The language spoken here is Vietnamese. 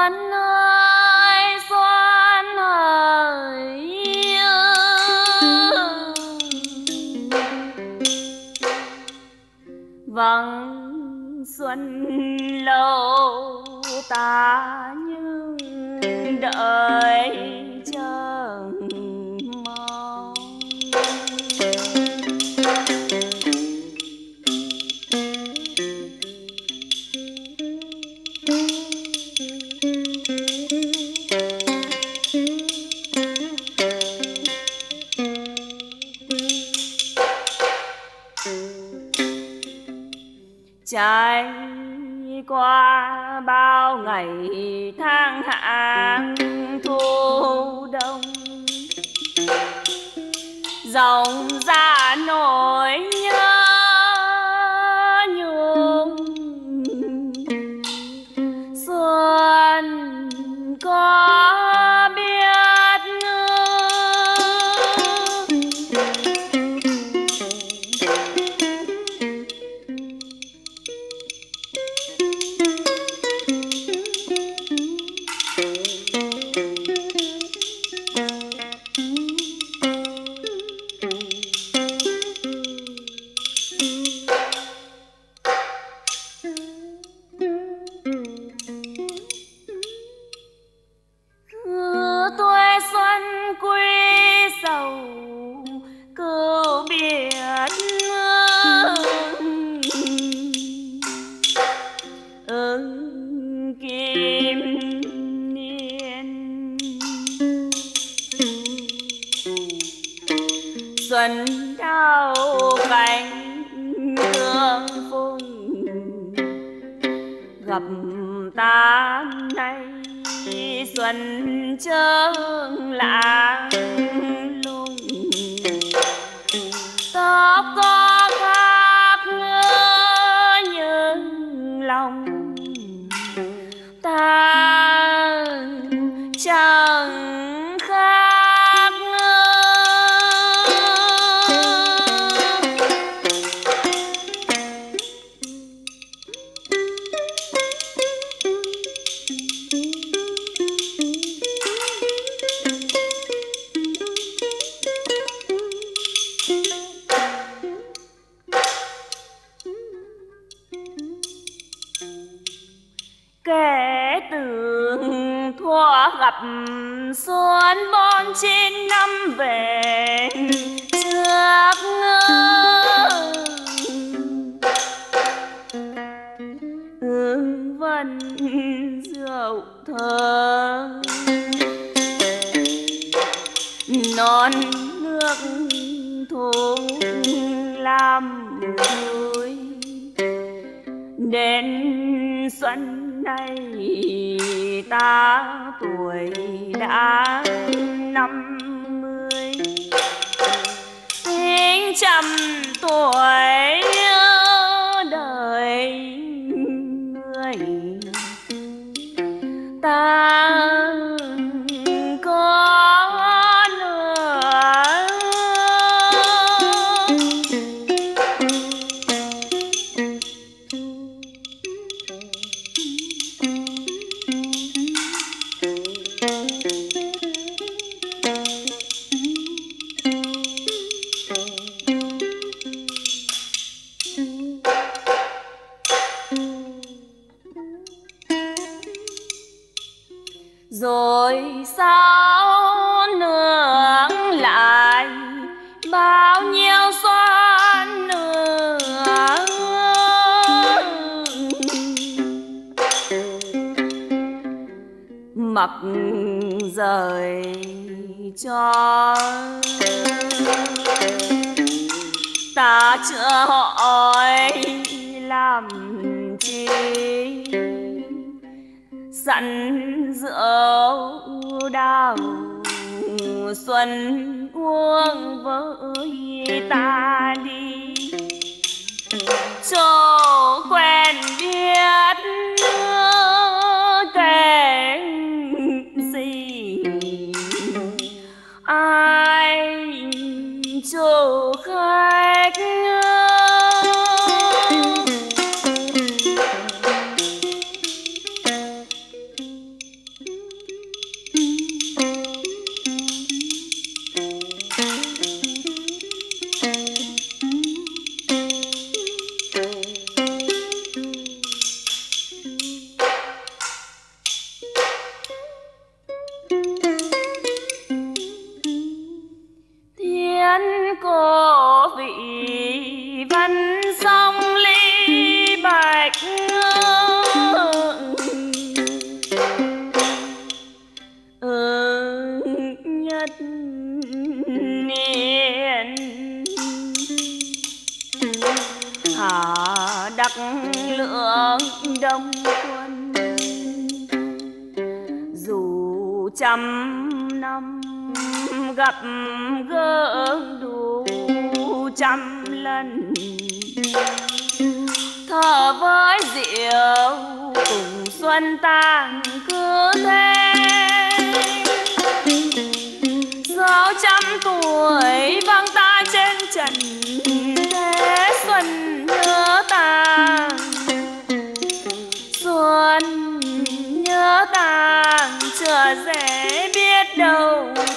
Xuân ơi Xuân ơi, vắng xuân lâu ta nhưng đợi chờ mong. Trải qua bao ngày tháng hạn thu đông, dòng ra nỗi nhớ nhung. Xuân có biết tuổi xuân quý sầu cứu biết kim niên. Xuân đau cánh hương phùng, gặp ta nay xuân trương lãng lung. Tóc có khác nhưng lòng ta chẳng khác. Kể từ thuở gặp xuân 49 năm về trước, hương vân rượu thơ non nước thùng làm vui. Đến xuân nay ta tuổi đã 50, tính trăm tuổi đời người ta có rồi sao nương lại bao nhiêu xuân nữa. Mặc rời cho ta chưa hỏi làm chi, sẵn rượu đào xuân uống với ta đi, cho quen biết kể gì ai cho khách. đông quân. Dù trăm năm gặp gỡ đủ trăm lần, thở với rượu cùng xuân tàn cứ thế. 600 tuổi vang ta trên trần thế, xuân nhớ ta, xuân nhớ ta chưa dễ biết đâu